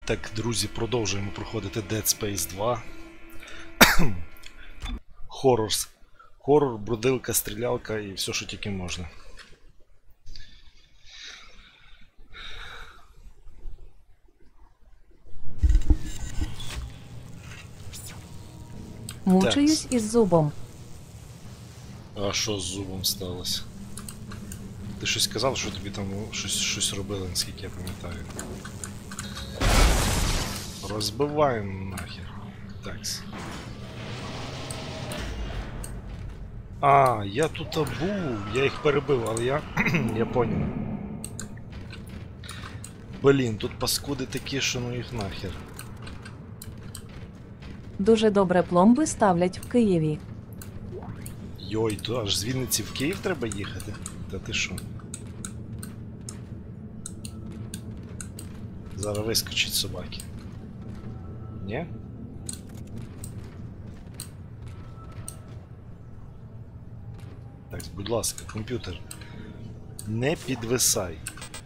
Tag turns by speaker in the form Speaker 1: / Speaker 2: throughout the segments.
Speaker 1: Так, друзі, продовжуємо проходити Dead Space 2. Хоррор, брудилка, стрілялка і все, що тільки можна.
Speaker 2: Мучаюсь із зубом.
Speaker 1: А що з зубом сталося? Ти щось казав, що тобі там щось робили, наскільки я пам'ятаю. Розбиваємо нахер. Такс. А, я тут був, я їх перебив, але я поняв. Блін, тут паскуди такі, що ну їх нахер.
Speaker 2: Дуже добре пломби ставлять в Києві.
Speaker 1: Йой, то аж з Вінниці в Київ треба їхати? Та ти що? Зараз вискочить собаки. Ні? Так, будь ласка, комп'ютер. Не підвисай.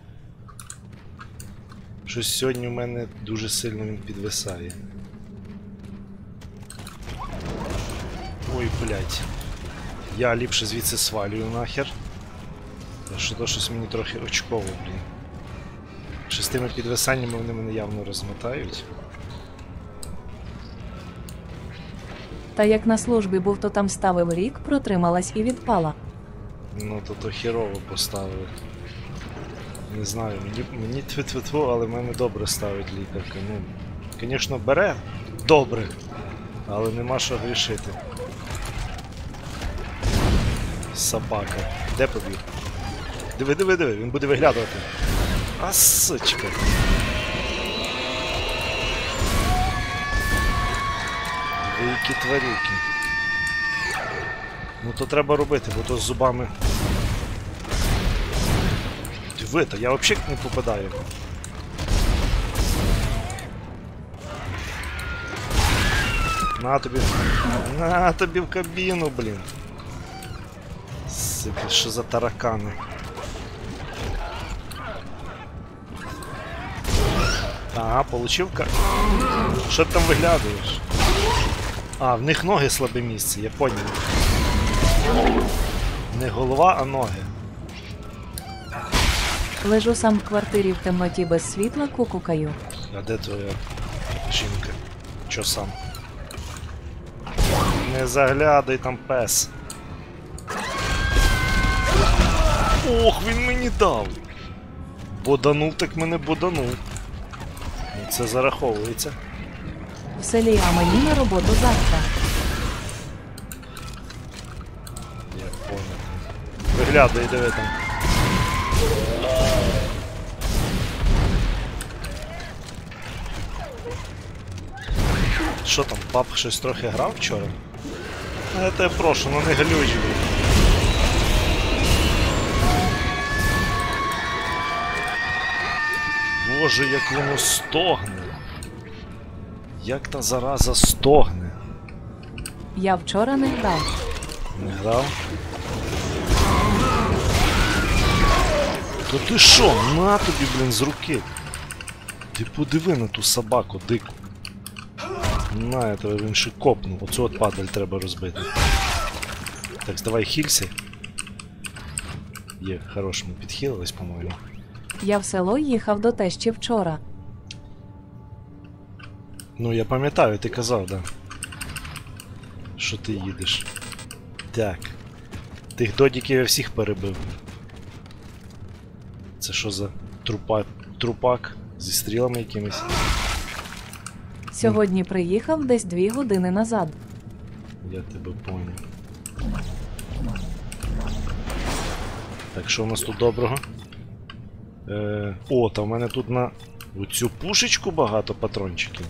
Speaker 1: Щось сьогодні у мене дуже сильно він підвисає. Ой, блядь. Я ліпше звідси свалюю нахер. Що то щось мені трохи очково, блін. Що з тими підвисаннями вони мене явно розмотають.
Speaker 2: Та як на службі був, то там ставив рік, протрималась і відпала.
Speaker 1: Ну то хірово поставили. Не знаю, мені тьфу-тьфу-тьфу, але в мене добре ставить лікарка. Ну, звісно, бере добре, але нема що грішити. Собака. Де побіг? Диви, він буде виглядувати. А сучка. Диви, які тварюки. Ну то треба робити, бо то з зубами. Диви, та я взагалі не попадаю. На тобі в кабіну, блін. Що за таракани? Ага, получив-ка. Що ти там виглядаєш? А, в них ноги слабе місце, я поняв. Не голова, а ноги.
Speaker 2: Лежу сам в квартирі в темноті без світла, кукукаю.
Speaker 1: А де твоя жінка? Чо сам? Не заглядай, там пес. Ох, він мені дав! Боданув, так мене боданув. Це зараховується.
Speaker 2: В селі, а мені на роботу завтра.
Speaker 1: Я понял. Виглядай, диви там. Що там, пап щось трохи грав вчора? Я тебе прошу, ну не глюч. Боже, як воно стогне. Як та зараза стогне.
Speaker 2: Я вчора не грав.
Speaker 1: Не грав? То ти що? На тобі, блін, з руки. Ти подиви на ту собаку дику. На, я тебе він ще копнув. Оцю от падаль треба розбити. Так, давай хілься. Є, хорош, ми підхилились, по-моєму.
Speaker 2: Я в село їхав до тещі вчора.
Speaker 1: Ну, я пам'ятаю, ти казав, да. Що ти їдеш. Так. Тих додіків я всіх перебив. Це що за трупак зі стрілами якимись?
Speaker 2: Сьогодні приїхав десь 2 години назад.
Speaker 1: Я тебе понял. Так, що у нас тут доброго? О, та в мене тут на оцю пушечку багато патрончиків.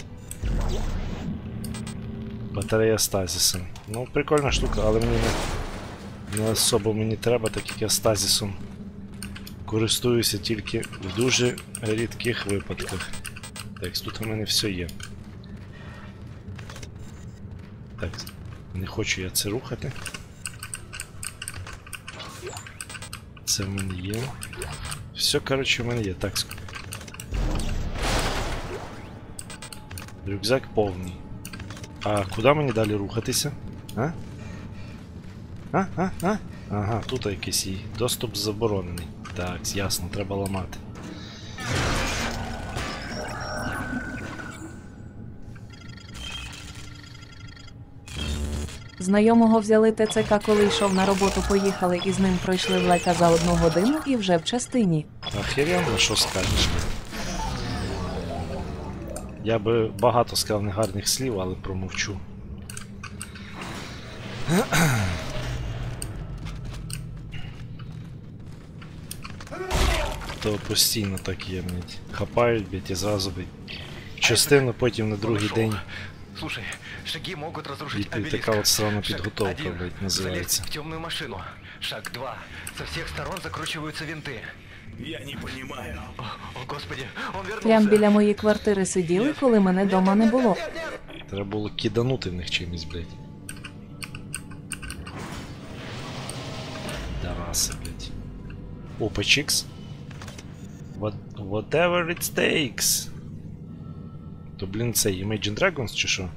Speaker 1: Батарея стазіса. Ну, прикольна штука, але мені не особо мені треба, так як я стазісом користуюся тільки в дуже рідких випадках. Так, тут у мене все є. Так, не хочу я це рухати. Це в мене є. Все, коротше, в мене є. Так. Рюкзак повний. А куди мені далі рухатися? А? А? Ага, тут якийсь є. Доступ заборонений. Так, ясно, треба ламати.
Speaker 2: Знайомого взяли ТЦК, коли йшов на роботу, поїхали і з ним пройшли влека за 1 годину і вже в частині.
Speaker 1: Охеренно, що скажеш? Я би багато сказав негарних слів, але промовчу. То постійно так є, блядь. Хапають, блядь, і зразу, блядь, частину, потім на другий день.
Speaker 3: Слушай, шаги могут разрушить
Speaker 1: И
Speaker 3: обелиск.
Speaker 1: такая вот странная
Speaker 3: Шаг
Speaker 1: подготовка,
Speaker 3: 1
Speaker 1: блядь, называется.
Speaker 3: залезть в темную машину. Шаг 2. Со всех сторон закручиваются винты.
Speaker 4: Я не понимаю.
Speaker 3: О, господи, он вернулся.
Speaker 2: Прям біля моєї квартири сиділи, коли мене дома не було.
Speaker 1: Треба було киданути в них чимось, блядь. Дараси, блядь. Опа, чикс. Whatever it takes. То, блін, це Imagine Dragons чи що?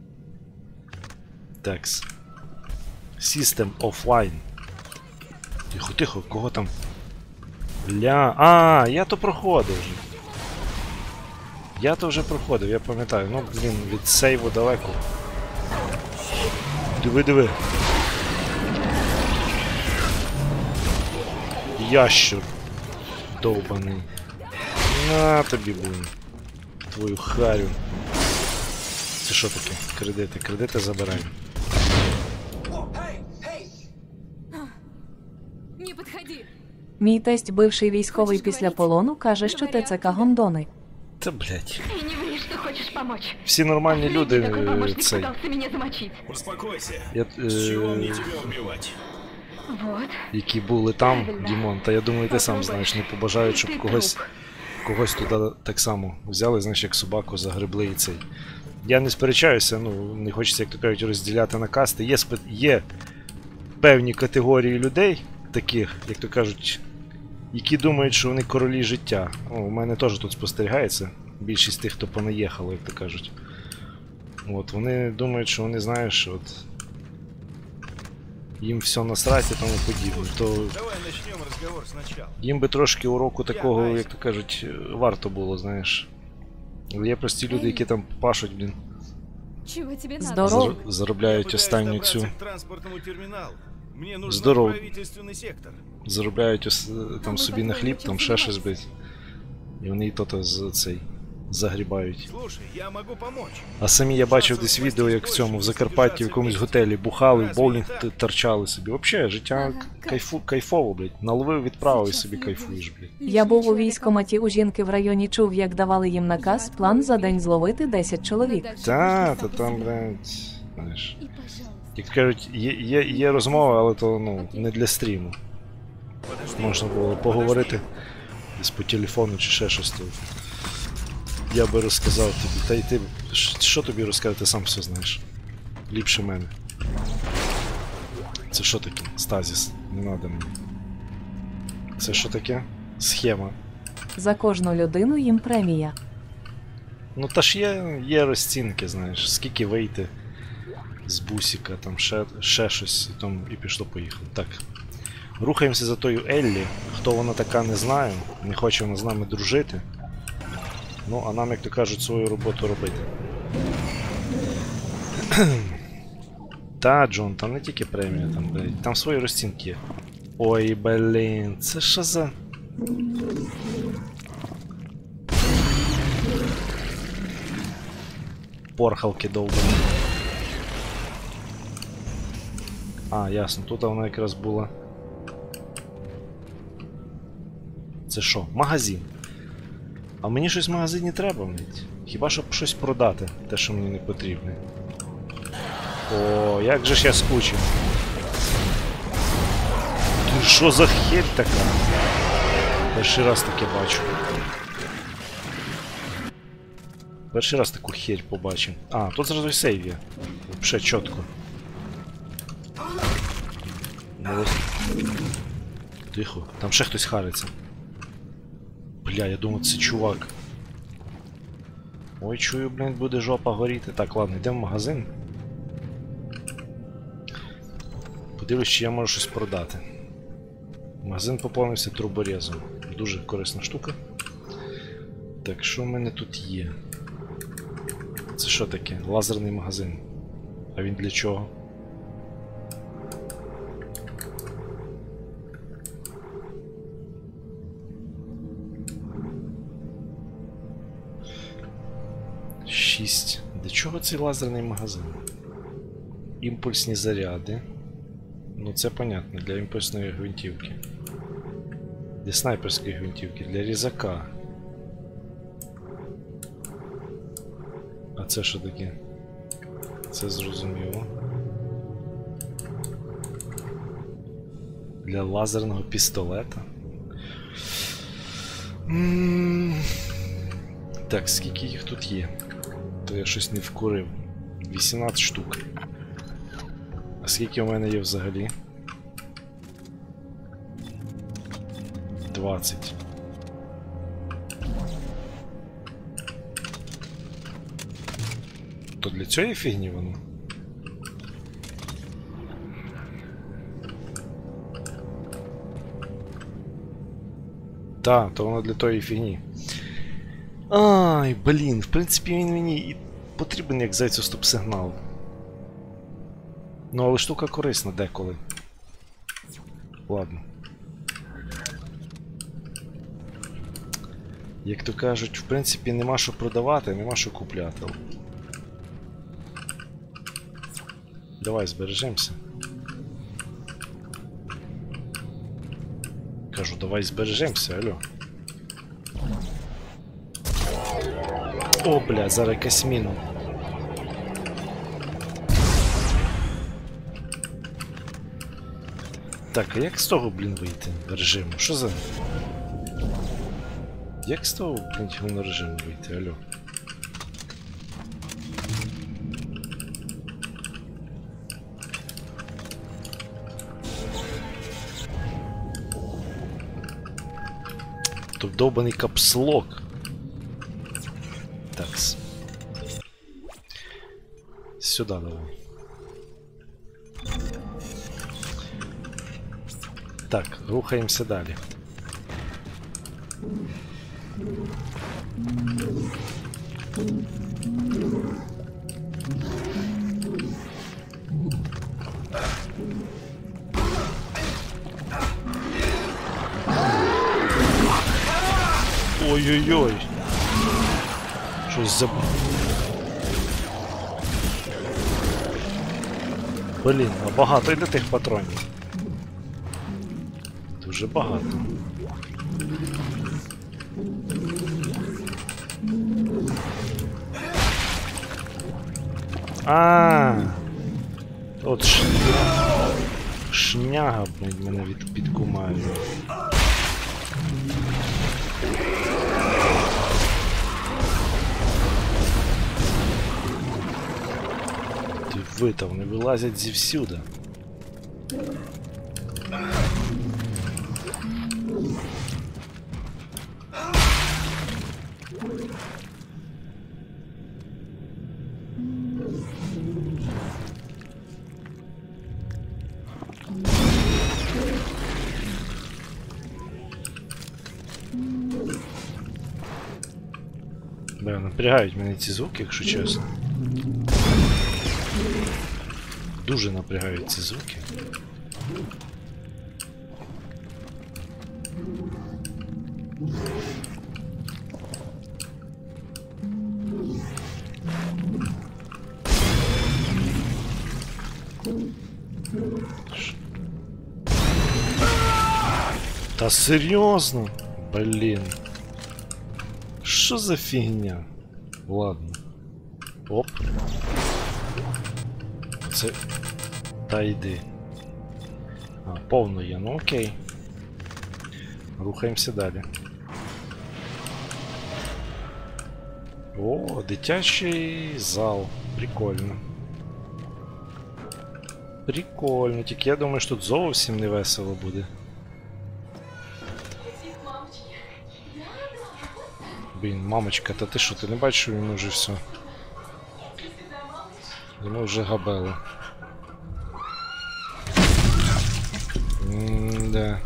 Speaker 1: Такс. System offline. Тихо, тихо, кого там? Ля. А, я то проходив вже. Я то вже проходив, я пам'ятаю. Ну, блін, від сейву далеко. Диви, диви. Ящур. Довбаний. На тобі, блін. Твою харю. Це що таке? Кредити. Кредити забираємо.
Speaker 5: Не подходи.
Speaker 2: Мій тесть, бивший військовий після полону, каже, що ТЦК гондони.
Speaker 1: Та, блядь.
Speaker 5: И не ври, что хочешь помочь.
Speaker 1: Всі нормальні люди,
Speaker 5: Такой помощник
Speaker 1: цей.
Speaker 5: пытался меня замочить.
Speaker 4: Успокойся.
Speaker 1: Я,
Speaker 4: С чего мне тебя убивать?
Speaker 5: Вот.
Speaker 1: які були там, Дімон, та я думаю, ти сам знаєш, не побажають, щоб когось туди так само взяли, знаєш, як собаку загребли і цей. Я не сперечаюся, ну, не хочеться, як то кажуть, розділяти на касти. Є певні категорії людей, таких, як то кажуть, які думають, що вони королі життя. О, у мене теж тут спостерігається. Більшість тих, хто понаїхало, як то кажуть. От, вони думають, що вони, знаєш, от їм все насрать і тому подібне. То
Speaker 4: Давай начнем разговор сначала.
Speaker 1: їм би трошки уроку такого, як то кажуть, варто було, знаєш. Але є прості люди, які там пашуть, блін,
Speaker 5: Чего тебе надо?
Speaker 2: Здорово.
Speaker 1: заробляють
Speaker 4: Я пытаюсь
Speaker 1: останню
Speaker 4: добраться
Speaker 1: цю,
Speaker 4: к транспортному терминалу. Мне нужен
Speaker 1: Здорово.
Speaker 4: правительственный сектор.
Speaker 1: заробляють там собі на хліб, там ще щось, блядь. І вони і то цей загрібають.
Speaker 4: Слушай, я могу помочь.
Speaker 1: А самі я бачив десь відео, як в цьому, в Закарпатті, в якомусь готелі бухали, в боулінг торчали собі. Взагалі, життя кайфово, блядь. Наловив, відправив і собі кайфуєш, блядь.
Speaker 2: Я був у військкоматі у жінки в районі, чув, як давали їм наказ, план за день зловити 10 чоловік.
Speaker 1: Та там, блядь, знаєш.
Speaker 5: И, пожалуйста.
Speaker 1: Як кажуть, є розмова, але то, ну, не для стріму. Можна було поговорити десь по телефону чи ще щось. То я би розказав тобі. Та й ти, що тобі розказати, ти сам все знаєш. Ліпше мене. Це що таке? Стазіс. Не надо мені. Це що таке? Схема.
Speaker 2: За кожну людину їм премія.
Speaker 1: Ну та ж є розцінки, знаєш, скільки вийти з бусика, там ще щось, і там і пішло-поїхало. Так. Рухаємося за тою Еллі. Хто вона така, не знаю. Не хоче вона з нами дружити. Ну, а нам, як то кажуть, свою роботу робити. Та, Джон, там не тільки премія, там, блядь, там свої розцінки є. Ой, блін, це що за... Порхалки довбані. А, ясно, тут вона якраз була. Це що? Магазин. А мені щось в магазині треба, блядь. Хіба щоб щось продати, те, що мені не потрібне. О, як же ж я скучив. Ти що за херь така? Перший раз таке бачу. Перший раз таку херь побачив. А, тут зразу сейв є. Ще чітко. Тихо, там ще хтось хариться. Бля, я думав, це чувак. Ой, чую, блін, буде жопа горіти. Так, ладно, йдемо в магазин. Подивлюсь, чи я можу щось продати. Магазин поповнився труборезом. Дуже корисна штука. Так, що в мене тут є? Це що таке? Лазерний магазин. А він для чого? Шість. Для чого цей лазерний магазин? Імпульсні заряди. Ну це понятно, для імпульсної гвинтівки. Для снайперської гвинтівки, для різака. А це що таке? Це зрозуміло. Для лазерного пістолета. Так, скільки їх тут є? То я щось не вкурив. 18 штук. А скільки у мене є взагалі? 20. То для цієї фігні воно? Так, то воно для тої фігні. Ай, блін, в принципі він мені і потрібен як зайцю стоп-сигнал. Ну, але штука корисна деколи. Ладно. Як то кажуть, в принципі нема що продавати, нема що купляти. Давай збережемося. Кажу, давай збережемося, алло. О, бля, зараз якась міна. Так, а як з того, блін, вийти режиму? Що за... Як з того, блін, режиму вийти, алло? Тут довбаний капслок. Такс. Сюди давай. Так, рухаємося далі. Ой-ой-ой. Щось за... Блін, а багато йде тих патронів. Дуже багато. От шняга, блін, мене підкумає. Ви там вони вилазять зівсюди. Бля, напрягають мене ці звуки, якщо чесно. Дуже напрягають ці звуки. Та серйозно? Блін. Що за фігня? Ладно. Оп. Це... Та йди. А, повно є, ну окей. Рухаємося далі. О, дитячий зал. Прикольно. Прикольно, тільки я думаю, що тут зовсім не весело буде. Блін, мамочка, та ти що, ти не бачиш, що йому вже все? Йому вже габели. Да.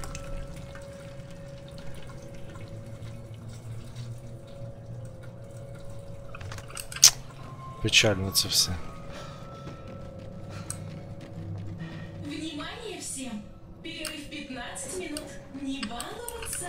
Speaker 1: Печально це все.
Speaker 6: Внимание всем! Перерыв 15 минут. Не баловаться!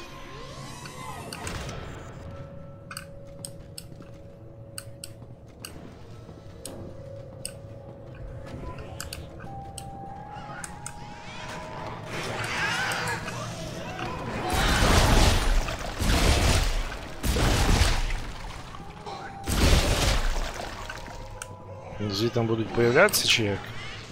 Speaker 1: Звідти будуть появлятися чи як?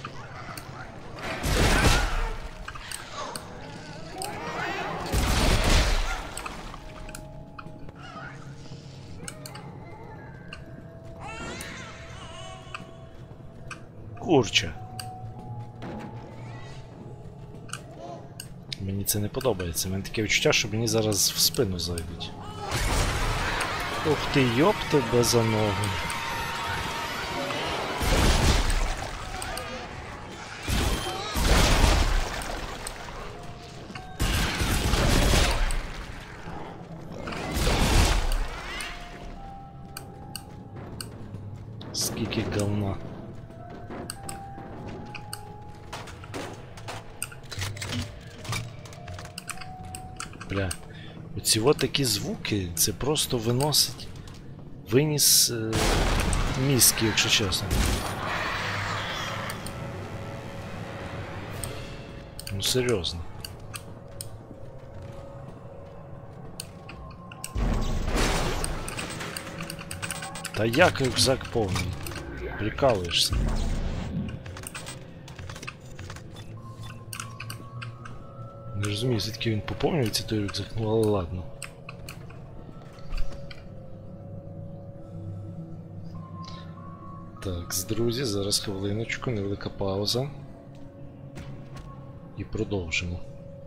Speaker 1: Курче. Мені це не подобається. У мене таке відчуття, що мені зараз в спину зайдуть. Ух ти, йоп тебе за ногу. Скільки говна. Бля, оці от такі звуки, це просто виносить. Виніс мізки, якщо чесно. Ну серйозно. Та як рюкзак повний? Прикалуєшся. Не розумію, звідки він поповнюється той рюкзак, ну але ладно. Так, друзі, зараз хвилиночку, невелика пауза. І продовжимо.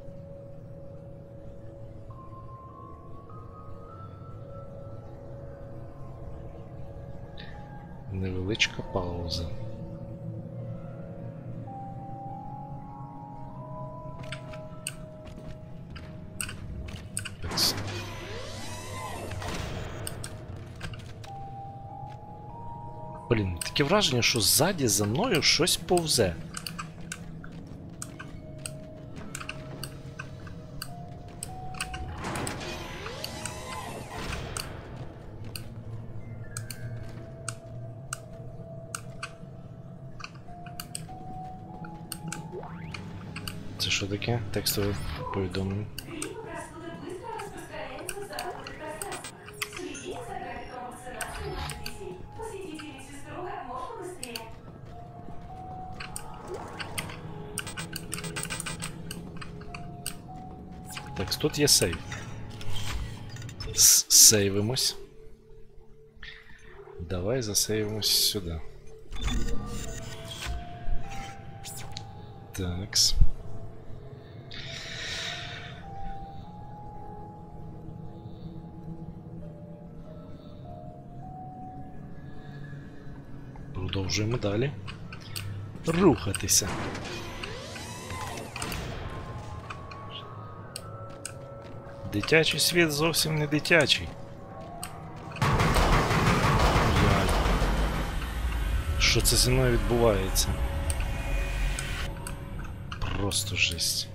Speaker 1: Невеличка пауза. Блін, таке враження, що ззаді за мною щось повзе. Це що таке? Текстове повідомлення.
Speaker 6: Простуда быстро распространяется в замкнутых пространствах. Следите за графиком вакцинации наших детей. Посетите медсестру как можно быстрее.
Speaker 1: Так, тут є сейв. Сейвимось. Давай засейвимось сюди. Такс. Продовжуємо далі. Рухатися. Дитячий світ зовсім не дитячий. Що це зі мною відбувається? Просто жесть.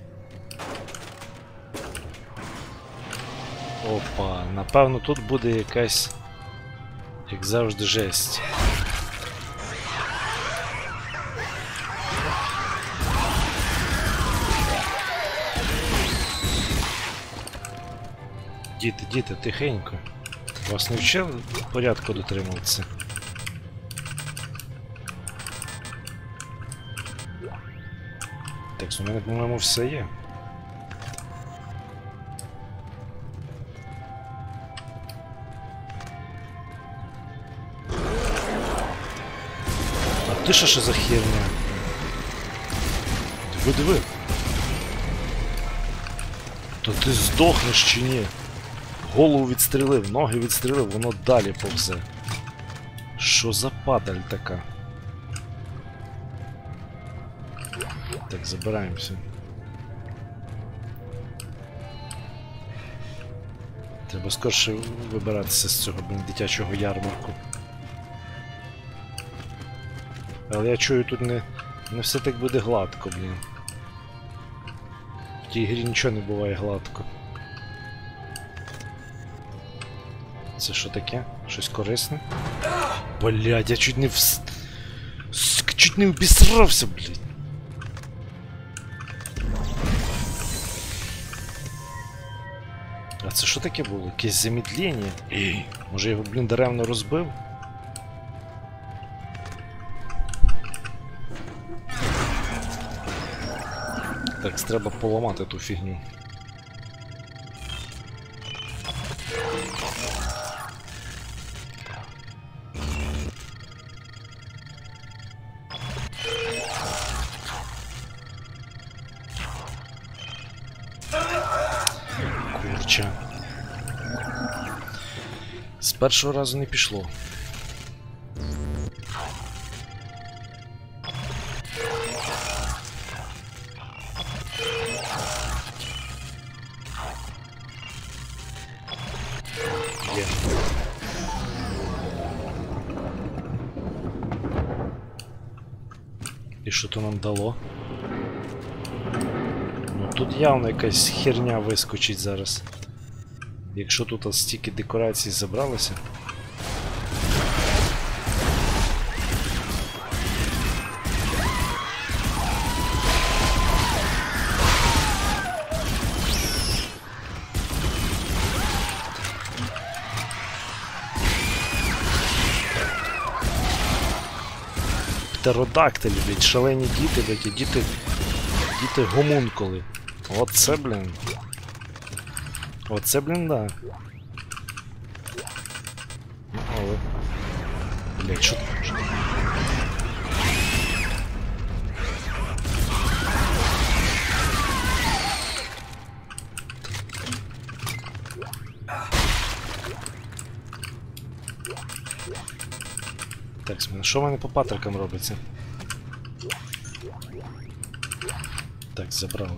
Speaker 1: Опа, напевно тут буде якась, як завжди, жесть. Діти, тихенько. Вас не вчили порядку дотримуватися? Так, у мене, по-моєму, все є. А ти що за херня? Диви. То ти здохнеш чи ні? Голову відстрілив, ноги відстрілив, воно далі повзе. Що за падаль така? Так, забираємося. Треба скорше вибиратися з цього, блін, дитячого ярмарку. Але я чую, тут не все так буде гладко, блін. В тій грі нічого не буває гладко. Це що таке? Щось корисне? Блядь, я чуть не чуть не обісрався, блядь. А це що таке було? Якесь замедлення? Може я його, блін, даремно розбив? Так, треба поламати ту фігню. Курча. З першого разу не пішло. Є. І що то нам дало? Ну тут явно якась херня вискочить зараз. Якщо тут стільки декорацій забралося. Птеродактилі, блядь, шалені діти, такі діти гомункули. Оце, блін. Оце, блін, да. Ну, але... Блядь, що там? Так, що в мене по патрикам робиться? Так, забрав.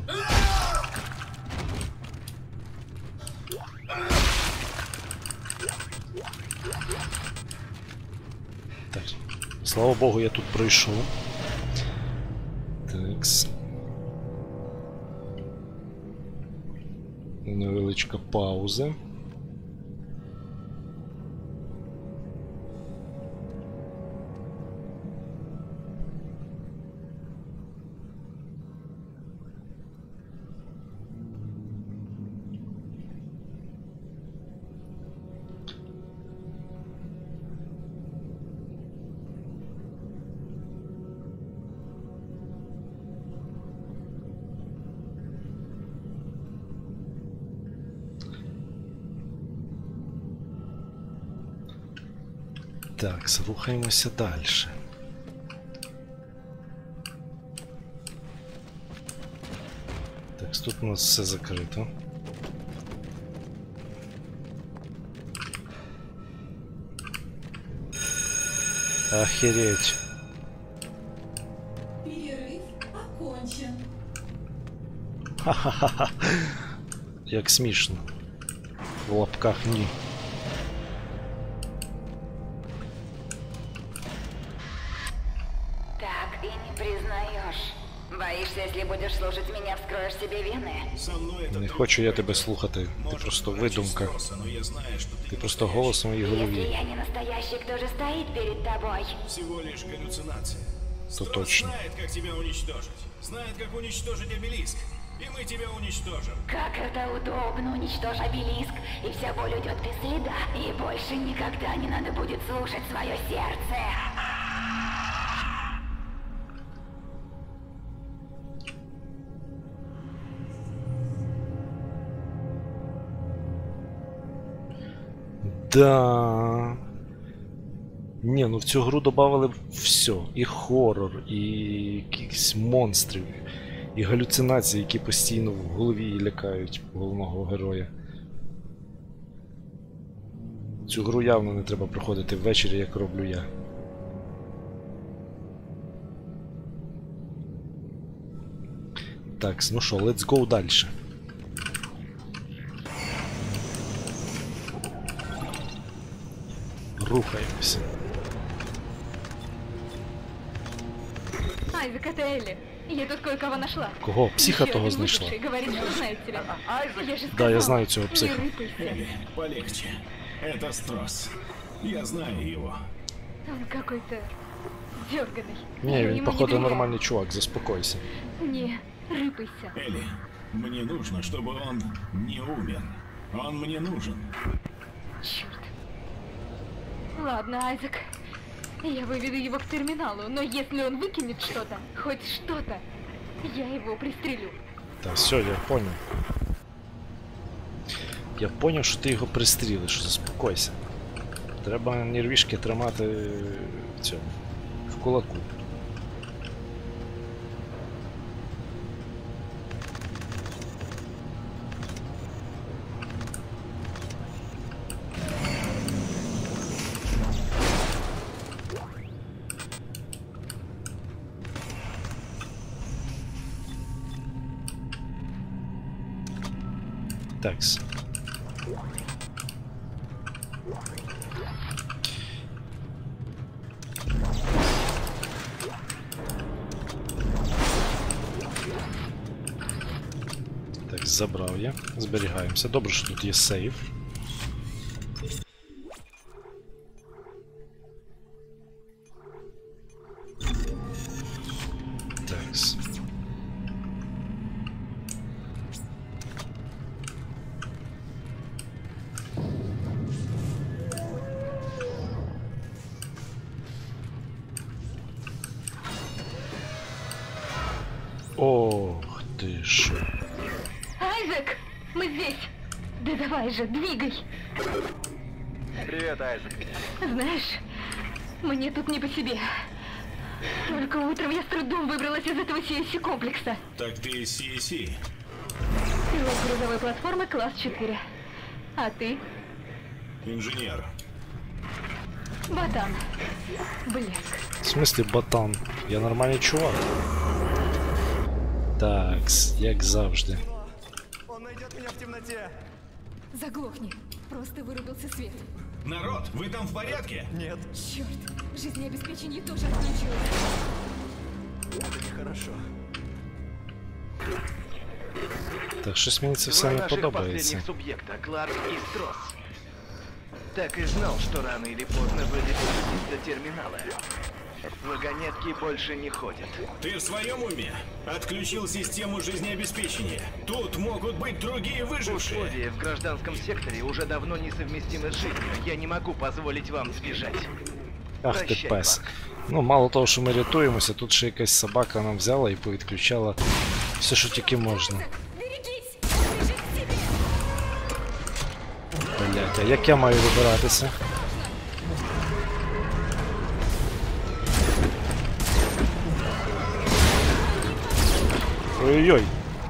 Speaker 1: Так, слава Богу, я тут пройшов. Такс. Невеличка пауза. Так, рухаємося далі. Так, тут у нас все закрито. Охереть.
Speaker 6: Перерыв окончен.
Speaker 1: Ха-ха-ха. Як смішно. В лапках ні.
Speaker 7: Так и не признаешь. Боишься, если будешь слушать меня, вскроешь себе вены?
Speaker 4: Со мной это
Speaker 1: Не
Speaker 4: только
Speaker 1: хочу я тебе слухати. Ти
Speaker 4: может
Speaker 1: просто
Speaker 4: врачи
Speaker 1: видумка.
Speaker 4: спроса, но я знаю, что ты
Speaker 1: Ти
Speaker 4: не
Speaker 1: просто
Speaker 4: настоящий.
Speaker 1: голос в моїй
Speaker 7: Если
Speaker 1: голові.
Speaker 7: я не настоящий, кто же стоит перед тобой?
Speaker 4: Всего лишь галлюцинация.
Speaker 1: То
Speaker 4: Строс
Speaker 1: точно.
Speaker 4: знает, как тебя уничтожить. Знает, как уничтожить обелиск. И мы тебя уничтожим.
Speaker 7: Как это удобно, уничтожь обелиск, и вся боль уйдет без следа, и больше никогда не надо будет слушать свое сердце.
Speaker 1: Да. Ні, ну в цю гру додавали все. І хорор, і якісь монстрів, і галюцинації, які постійно в голові лякають головного героя. Цю гру явно не треба проходити ввечері, як роблю я. Так, ну що, let's go далі. Рухаємося.
Speaker 5: Айзек, это Элли. Я тут кое-кого нашла.
Speaker 1: Кого? Психа
Speaker 5: Еще
Speaker 1: того
Speaker 5: один
Speaker 1: знайшла?
Speaker 5: выживший говорит, что знает тебя. Я же
Speaker 1: Да, я
Speaker 5: сказала,
Speaker 1: знаю цього
Speaker 5: не
Speaker 1: психа.
Speaker 5: рыпайся.
Speaker 4: Элли, полегче. Это Стросс. Я знаю его.
Speaker 5: Он какой-то дерганый.
Speaker 1: Ні,
Speaker 5: Я
Speaker 1: він,
Speaker 5: ему
Speaker 1: походу,
Speaker 5: не доверяю.
Speaker 1: нормальний чувак, заспокойся.
Speaker 5: Не рыпайся.
Speaker 4: Элли, мне нужно, чтобы он не умер. Он мне нужен.
Speaker 5: Черт. Ладно, Айзек. Я выведу его к терминалу, но если он выкинет что-то, хоть что-то, я его пристрелю.
Speaker 1: Та все, я понял. Я понял, що ти його пристрілиш, заспокойся. Треба нервішки тримати в цьому, в кулаку. Такс. Так, забрав я. Зберігаємося. Добре, що тут є сейф. Такс. Ох ты шо.
Speaker 5: Айзек, мы здесь. Да давай же, двигай.
Speaker 3: Привет, Айзек.
Speaker 5: Знаешь, мне тут не по себе. Только утром я с трудом выбралась из этого CSC-комплекса.
Speaker 4: Так ты из CSC.
Speaker 5: Пилот грузовой платформы класс 4. А ты?
Speaker 4: Инженер.
Speaker 5: Ботан. Блеск.
Speaker 1: В смысле ботан? Я нормальний чувак. Такс, як завжди.
Speaker 8: Он найдет меня в темноте.
Speaker 9: Заглохни. Просто вырубился свет.
Speaker 4: Народ, вы там в порядке?
Speaker 8: Нет,
Speaker 9: Черт, жизнеобеспечение тоже отключилось.
Speaker 8: это нехорошо.
Speaker 1: Так, щось мені це
Speaker 3: Два
Speaker 1: все не
Speaker 3: наших
Speaker 1: подобається.
Speaker 3: последних субъекта, Кларк и Стросс. Так и знал, что рано или поздно вы доберетесь до терминала. Вагонетки больше не ходят.
Speaker 4: Ты в своем уме? Отключил систему жизнеобеспечения. Тут могут быть другие выжившие.
Speaker 3: Условия в гражданском секторе уже давно несовместимы с жизнью. Я не могу позволить вам сбежать.
Speaker 1: Ах ти
Speaker 3: Прощай,
Speaker 1: пес.
Speaker 3: Бак.
Speaker 1: Ну, мало того, що ми рятуємося, тут ще якась собака нам взяла і повідключала все, що тільки можна.
Speaker 9: Берегись! Бежит к тебе!
Speaker 1: Блять, а як я маю вибиратися? Ой-ой-ой.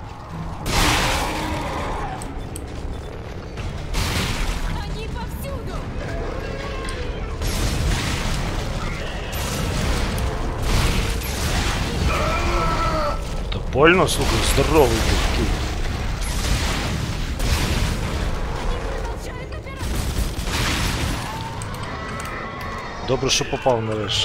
Speaker 9: Они повсюду!
Speaker 1: Та больно, слухай, здоровий ти такий.
Speaker 9: Продолжают напирать!
Speaker 1: Добре, що попав нарешті.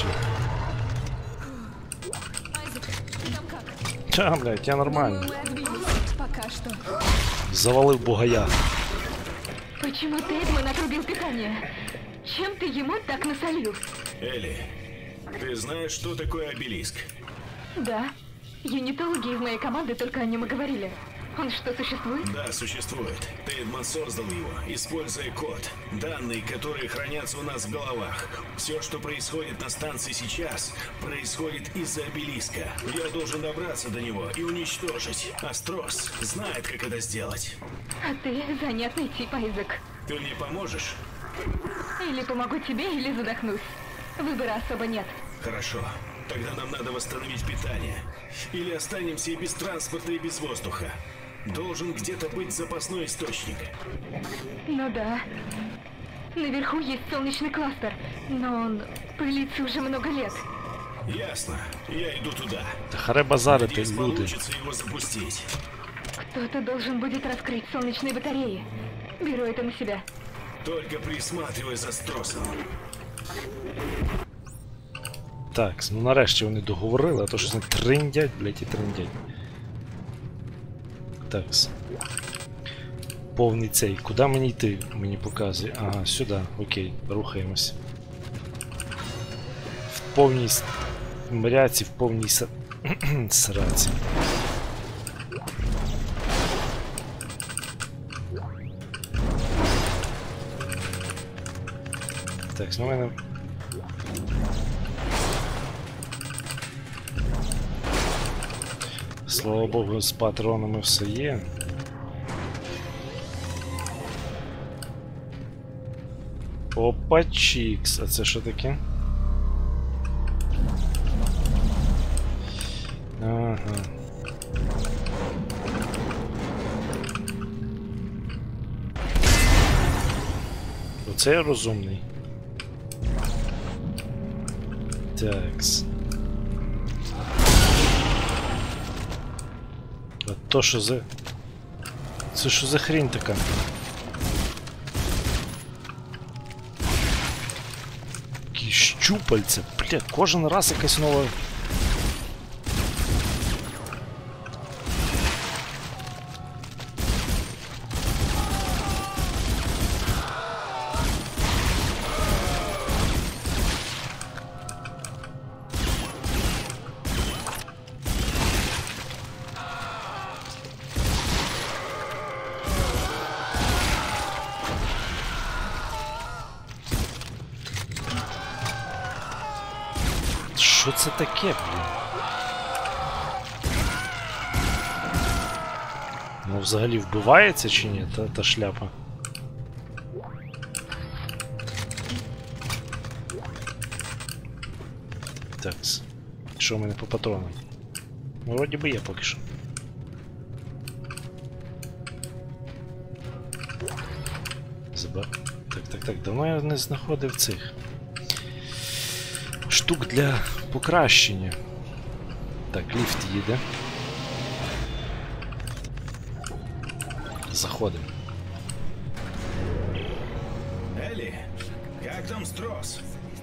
Speaker 9: Айзек, ты там как?
Speaker 1: Та, блять, я нормально.
Speaker 9: Думаю, мы отбились. Пока что.
Speaker 1: Завалив бугая.
Speaker 5: Почему Тейдман отрубил питание? Чем ты ему так насолил?
Speaker 4: Элли, ты знаешь, что такое обелиск?
Speaker 5: Да. Юнитологи из моей команды только о нем и говорили. Он что, существует?
Speaker 4: Да, существует. Тейдман создал его, используя код. Данные, которые хранятся у нас в головах. Все, что происходит на станции сейчас, происходит из-за обелиска. Я должен добраться до него и уничтожить. А Стросс знает, как это сделать.
Speaker 5: А ты занятный тип, Айзек.
Speaker 4: Ты мне поможешь?
Speaker 5: Или помогу тебе, или задохнусь. Выбора особо нет.
Speaker 4: Хорошо. Тогда нам надо восстановить питание. Или останемся и без транспорта, и без воздуха. Должен где-то быть запасной источник.
Speaker 5: Ну да. Наверху есть солнечный кластер, но он пылится уже много лет.
Speaker 4: Ясно. Я иду туда.
Speaker 1: Та харе базарити,
Speaker 4: Надеюсь,
Speaker 1: люди.
Speaker 4: получится его запустить.
Speaker 5: Кто-то должен будет раскрыть солнечные батареи. Беру это на себя.
Speaker 4: Только присматривай за Стросом.
Speaker 1: Так, ну нарешті вони договорили, а то щось не триндять, блять, і триндять. Такс. Повний цей. Куди мені йти? Мені показує. Ага, сюди. Окей, рухаємось. В повній мряці, в повній сраці. Так, ну в мене... Слава Богу, з патронами все є. Опа, чікс. А це що таке? Ага. Оце я розумний. Такс. А то що за... Це що за хрінь така? Які щупальця, бля, кожен раз якась нова... Що це таке, блін? Ну взагалі вбивається чи ні, та шляпа? Такс. Що в мене по патронам? Ну, вроді би є поки що. Так, давно я не знаходив цих штук для покращення. Так, ліфт їде. Заходимо.
Speaker 4: Элли, как там Строс?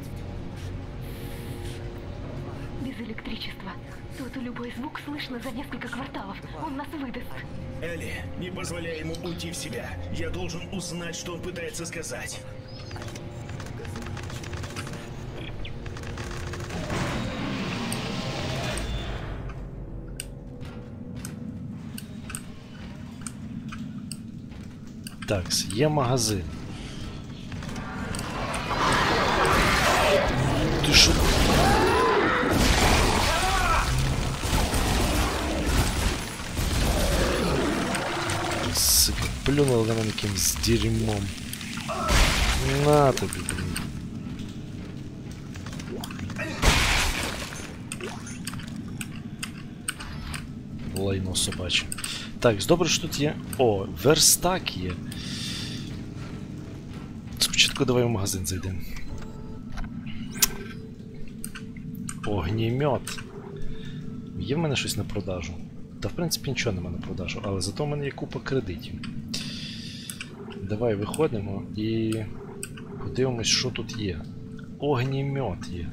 Speaker 5: Без электричества. Тут любой звук слышно за несколько кварталов. Он нас выдаст.
Speaker 4: Элли, не позволяй ему уйти в себя. Я должен узнать, что он пытается сказать.
Speaker 1: Так, є магазин. Ти що? Сука, плюнула на мене якимсь дерьмом. На тобі, блін. Лайно собаче. Так, добре, що тут є. О, верстак є. Спочатку давай в магазин зайдемо. Огнімет. Є в мене щось на продажу? Та в принципі нічого нема на продажу, але зато в мене є купа кредитів. Давай виходимо і подивимось, що тут є. Огнімет є.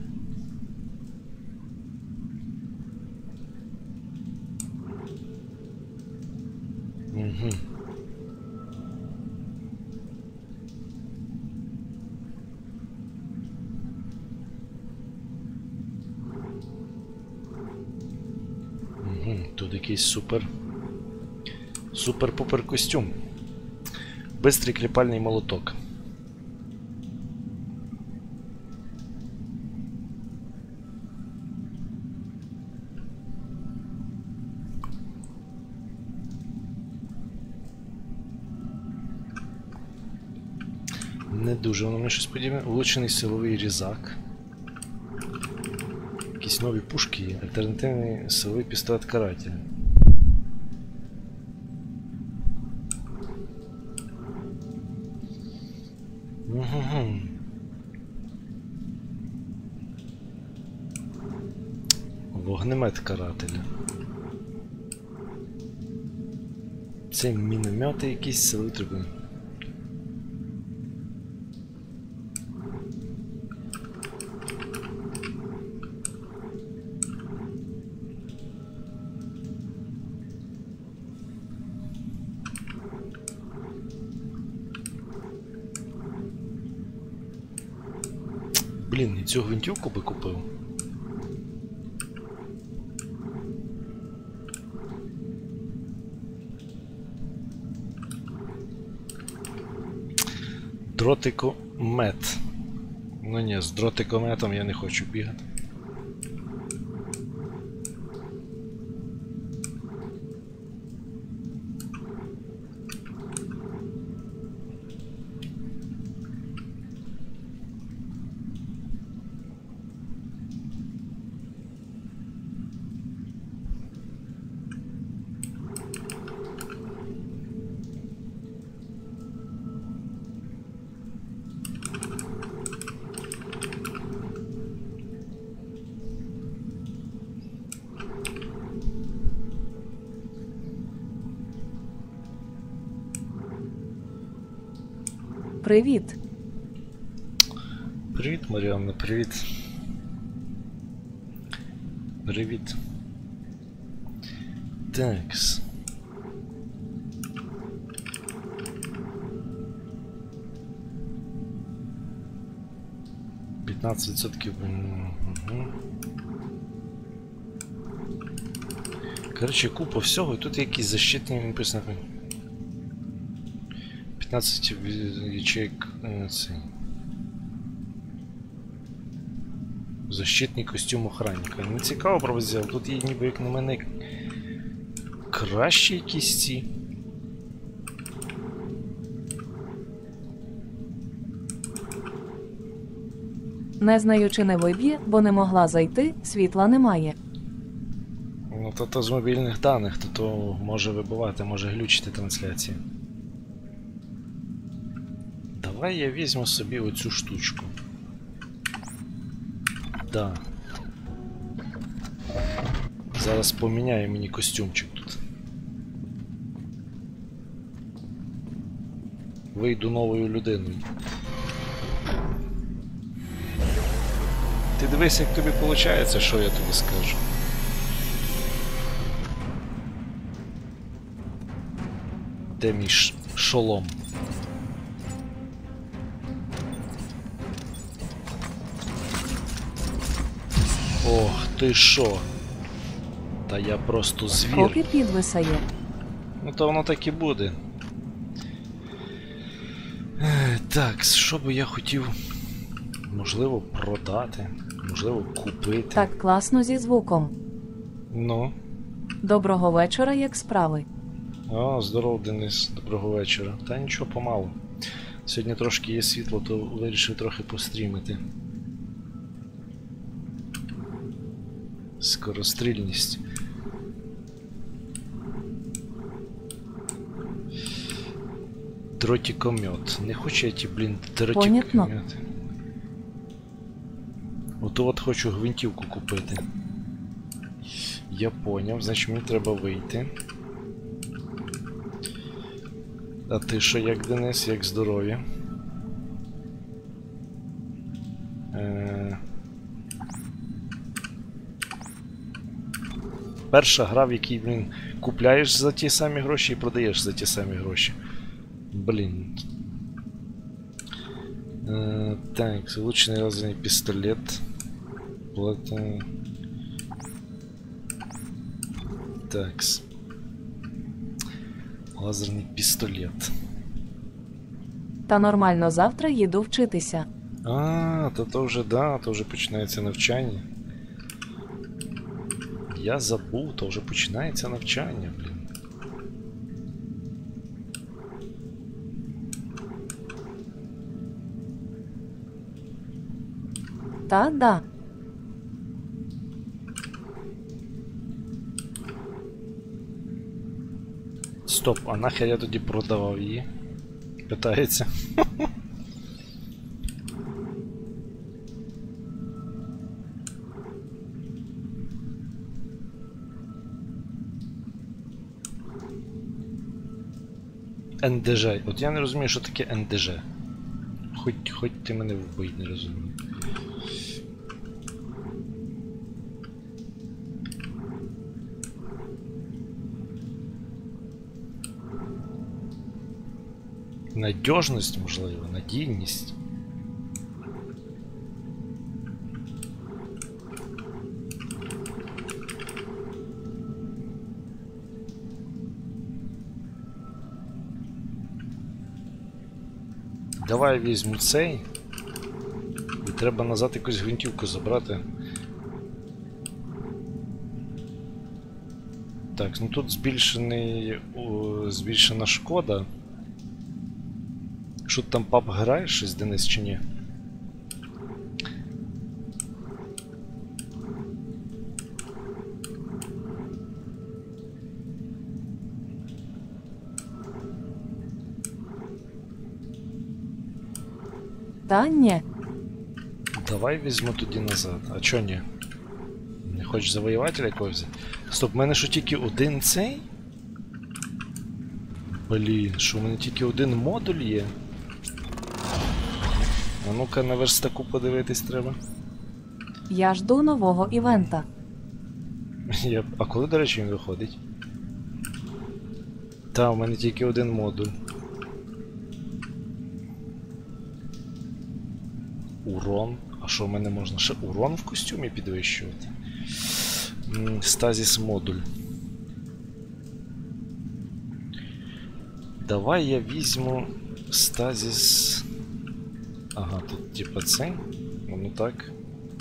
Speaker 1: Угу. Тут якийсь супер-пупер костюм. Бистрий клепальний молоток. Не дуже воно мені щось подібне. Улучшений силовий різак. Якісь нові пушки є. Альтернативний силовий пістолет карателя. Угу. Вогнемет карателя. Це міномети якісь сили треба. Блін, і цю гвинтівку би купив. Дротикомет. Ну ні, з дротикометом я не хочу бігати.
Speaker 2: Привіт.
Speaker 1: Привіт, Маріанна, привіт. Привіт. Такс. %. Угу. Коротше, купа всього, і тут якісь защитні написано. 15 ячеек. Цей. Защитний костюм охранника. Не цікаво провозив, тут є ніби як на мене кращі якісь ці.
Speaker 2: Не знаю, чи не виб'є, бо не могла зайти, світла немає.
Speaker 1: Ну то з мобільних даних, то може вибивати, може глючити трансляції. Давай я візьму собі оцю штучку. Да. Зараз поміняю мені костюмчик тут. Вийду новою людиною. Ти дивись, як тобі виходить, що я тобі скажу. Де мій шолом? Ох, ти шо? Та я просто звір.
Speaker 2: Поки підвисає.
Speaker 1: Ну то воно так і буде. Так, що би я хотів, можливо, продати, можливо, купити.
Speaker 2: Так класно зі звуком.
Speaker 1: Ну.
Speaker 2: Доброго вечора, як справи?
Speaker 1: О, здоров, Денис, доброго вечора. Та нічого, помалу. Сьогодні трошки є світло, то вирішив трохи пострімити. Скорострільність. Дротикомет. Не хочу я ті, блін, дротикомети. Ото от хочу гвинтівку купити. Я поняв, значить мені треба вийти. А ти що, як Денис, як здоров'я? Перша гра, в якій, блін, купляєш за ті самі гроші і продаєш за ті самі гроші. Блін. Так, звучний лазерний пістолет. Плата. Такс. Лазерний пістолет.
Speaker 2: Та нормально, завтра їду вчитися.
Speaker 1: А, то вже, да, то вже починається навчання. Я забув, то вже починається навчання, блін.
Speaker 2: Та-да.
Speaker 1: Стоп, а нахер я тоді продавав її? Питається. НДЖ. От я не розумію, що таке НДЖ. Хоч ти мене вбий, не розумію. Надіжність, можливо, надійність. Давай візьму цей. І треба назад якусь гвинтівку забрати. Так, ну тут збільшена шкода. Що ти там, пап, граєш щось, Денис, чи ні?
Speaker 2: Та ні.
Speaker 1: Давай візьму тоді назад. А чо ні? Не хочеш завоювателя якогось взяти? Стоп, в мене що тільки один цей? Блін, що в мене тільки один модуль є? А ну-ка на верстаку подивитись треба.
Speaker 2: Я жду нового івента.
Speaker 1: А коли, до речі, він виходить? Та, у мене тільки один модуль. Урон. А що в мене можна ще урон в костюмі підвищувати? Стазіс модуль. Давай я візьму стазіс. Ага, тут типа цей. Ну так.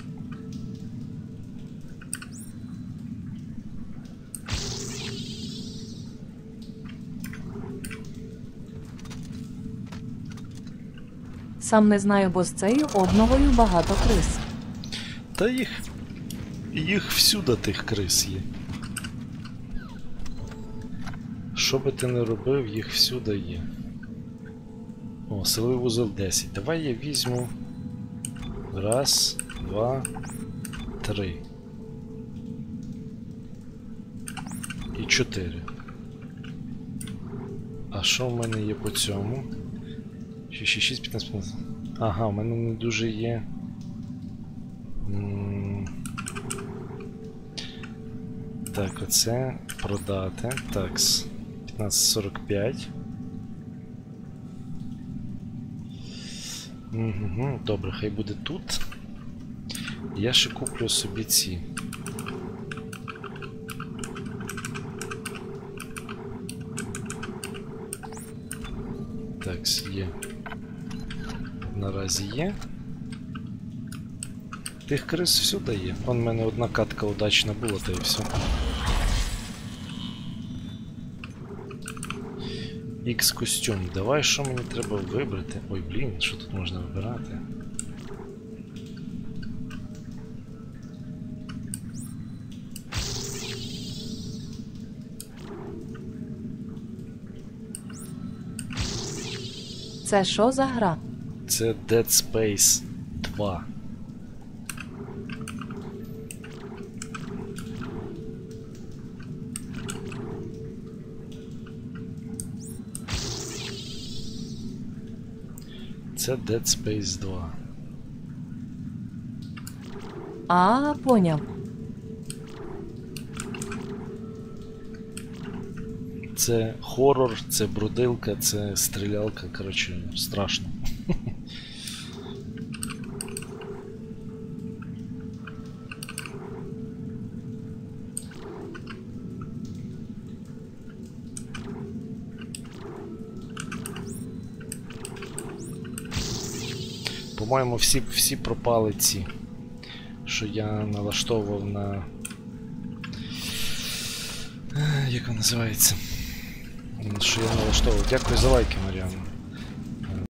Speaker 2: Сам не знаю, бо з цією обновою багато крис.
Speaker 1: Та їх всюди тих крис є. Що би ти не робив, їх всюди є. О, силовий вузол 10. Давай я візьму. Раз, два, три. І 4. А що в мене є по цьому? 6, 15, 15. Ага, у мене не дуже є. Так, оце продати. Такс. 15.45. Угу, добре, хай буде тут. Я ще куплю собі ці. Такс, є. Наразі є. Тих крис всюди є. Вон в мене одна катка удачна була, та і все. X костюм. Давай, що мені треба вибрати? Ой, блін, що тут можна вибирати?
Speaker 2: Це що за гра?
Speaker 1: Це Dead Space 2. Це Dead Space 2.
Speaker 2: А, поняв.
Speaker 1: Це хоррор, це брудилка, це стрілялка, коротше, страшно. По-моєму, всі пропали ці, що я налаштовував на... Як він називається? Що я налаштовував. Дякую за лайки, Маріана.